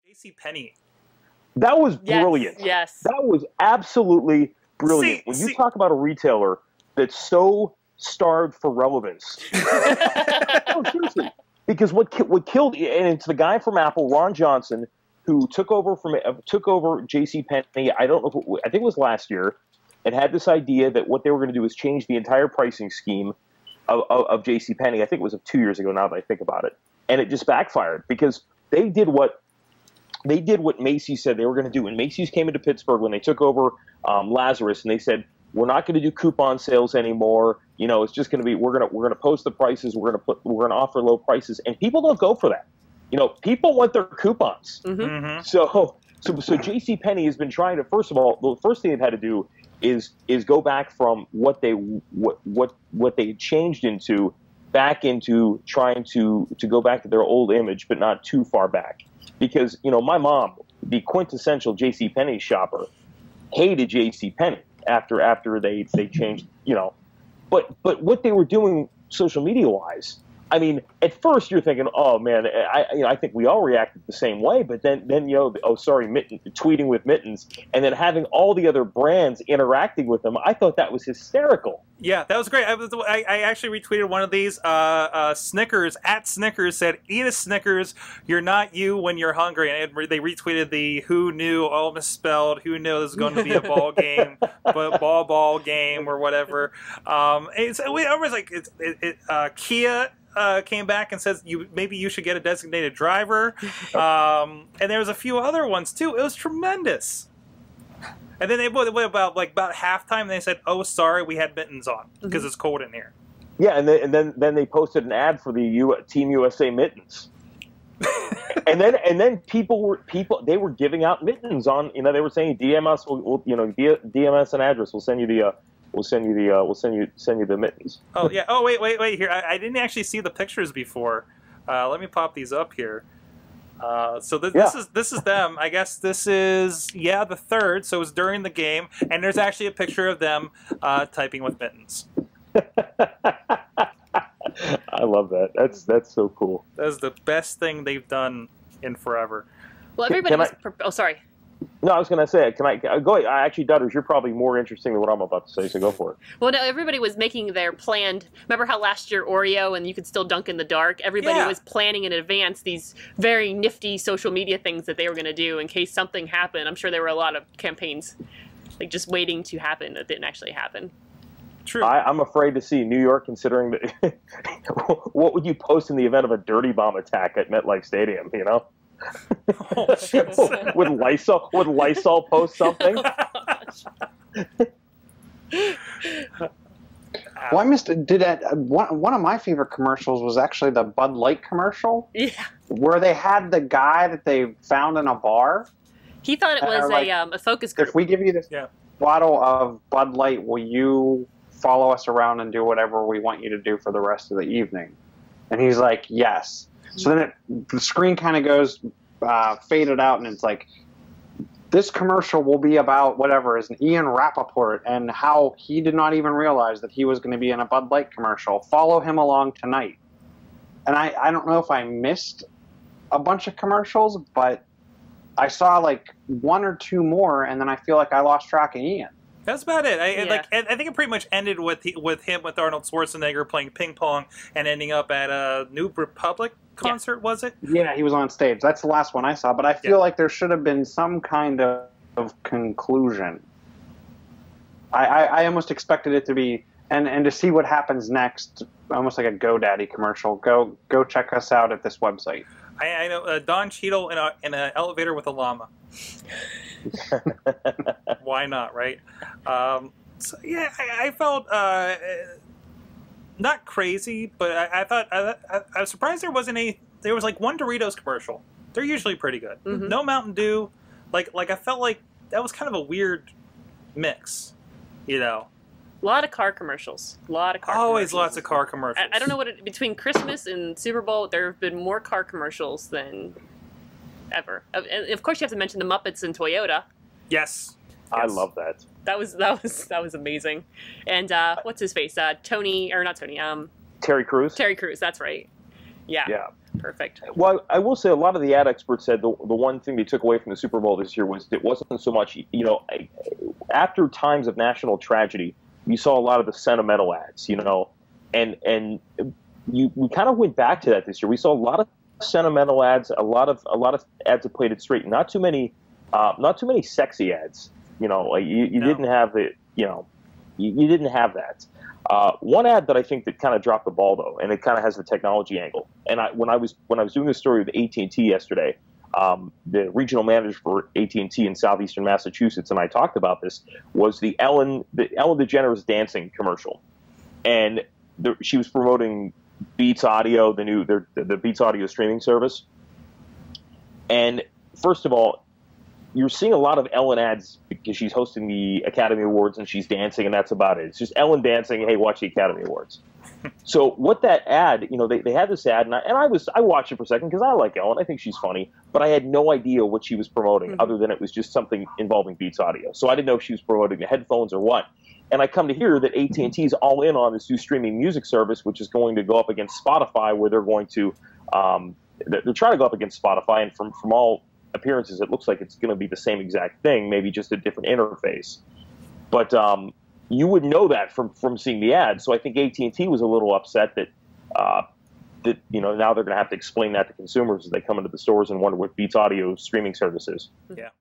JCPenney. That was brilliant. Yes. That was absolutely brilliant. When you talk about a retailer that's so starved for relevance. No, seriously. Because what killed, and it's the guy from Apple, Ron Johnson, who took over JCPenney. I don't know. I think it was last year, and had this idea that what they were going to do is change the entire pricing scheme of JCPenney. I think it was 2 years ago now that I think about it, and it just backfired because they did what Macy's said they were going to do. And Macy's came into Pittsburgh when they took over Lazarus, and they said, we're not going to do coupon sales anymore. You know, it's just going to be we're going to post the prices. We're going to offer low prices, and people don't go for that. You know, people want their coupons. Mm-hmm. Mm-hmm. So JCPenney has been trying to. First of all, the first thing they've had to do is go back from what they changed into back into trying to go back to their old image, but not too far back. Because, you know, my mom, the quintessential JCPenney shopper, hated JCPenney after they changed, you know. But what they were doing social media wise, I mean, at first you're thinking, oh man, I think we all reacted the same way. But then you know, tweeting with Mittens, and then having all the other brands interacting with them, I thought that was hysterical. Yeah, that was great. I actually retweeted one of these. Snickers said, "Eat a Snickers. You're not you when you're hungry." And they retweeted the "Who knew?" all misspelled. Who knew this was going to be a ball game, but ball game or whatever. I was like, Kia. Came back and says maybe you should get a designated driver, and there was a few other ones too. It was tremendous. And then they went about halftime. They said, "Oh, sorry, we had mittens on because it's cold in here." Yeah, and then they posted an ad for the Team USA mittens, and then people were giving out mittens on. You know, they were saying DM us, DM us an address. We'll send you the. We'll send you the mittens. Oh yeah. Oh wait. Here, I didn't actually see the pictures before. Let me pop these up here. So this is them. I guess this is the third. So it was during the game, and there's actually a picture of them typing with mittens. I love that. That's so cool. That's the best thing they've done in forever. Well, everybody was. Oh, sorry. No, I was going to say, can I go ahead? Actually, Dutters, you're probably more interesting than what I'm about to say, so go for it. Well, no, everybody was making their planned. Remember how last year Oreo and you could still dunk in the dark? Everybody was planning in advance these very nifty social media things that they were going to do in case something happened. I'm sure there were a lot of campaigns like just waiting to happen that didn't actually happen. True. I'm afraid to see New York considering that. What would you post in the event of a dirty bomb attack at MetLife Stadium, you know? Would Lysol post something? Well, I missed. One of my favorite commercials was actually the Bud Light commercial. Yeah. Where they had the guy that they found in a bar. He thought it was a focus group. If we give you this bottle of Bud Light, will you follow us around and do whatever we want you to do for the rest of the evening? And he's like, yes. So then the screen kind of goes faded out, and it's like, this commercial will be about whatever is an Ian Rappaport and how he did not even realize that he was going to be in a Bud Light commercial. Follow him along tonight. And I don't know if I missed a bunch of commercials, but I saw like one or two more, and then I feel like I lost track of Ian. That's about it. I think it pretty much ended with Arnold Schwarzenegger playing ping pong and ending up at a New Republic concert, was it? Yeah, he was on stage. That's the last one I saw, but I feel like there should have been some kind of conclusion. I almost expected it to be, and to see what happens next, almost like a GoDaddy commercial. Go check us out at this website. I know Don Cheadle in an elevator with a llama. Why not, right? So yeah, I felt not crazy, but I thought I was surprised there wasn't any. There was like one Doritos commercial. They're usually pretty good. Mm-hmm. No Mountain Dew. Like I felt like that was kind of a weird mix, you know. A lot of car commercials. Always lots of car commercials. I don't know between Christmas and Super Bowl, there have been more car commercials than ever. And of course, you have to mention the Muppets and Toyota. Yes. I love that. That was amazing. And what's his face? Terry Crews. Terry Crews. That's right. Yeah. Perfect. Well, I will say a lot of the ad experts said the one thing they took away from the Super Bowl this year was it wasn't so much, after times of national tragedy, you saw a lot of the sentimental ads, and we kind of went back to that this year. We saw a lot of sentimental ads, a lot of ads that played it straight. Not too many sexy ads. You didn't have it. You didn't have that. One ad that I think that kind of dropped the ball though, and it kind of has the technology angle. And when I was doing this story with AT&T yesterday, the regional manager for AT&T in southeastern Massachusetts, and I talked about this, was the Ellen DeGeneres dancing commercial, and she was promoting Beats Audio, the Beats Audio streaming service. And first of all, you're seeing a lot of Ellen ads because she's hosting the Academy Awards and she's dancing, and that's about it. It's just Ellen dancing. Hey, watch the Academy Awards. So what that ad, they had this ad, and I watched it for a second because I like Ellen. I think she's funny, but I had no idea what she was promoting other than it was just something involving Beats Audio. So I didn't know if she was promoting the headphones or what. And I come to hear that AT&T is all in on this new streaming music service, which is going to go up against Spotify, where they're going to they're trying to go up against Spotify, and from all appearances, it looks like it's going to be the same exact thing, maybe just a different interface. But you would know that from seeing the ad. So I think AT&T was a little upset that now they're going to have to explain that to consumers as they come into the stores and wonder what Beats Audio streaming service is. Yeah.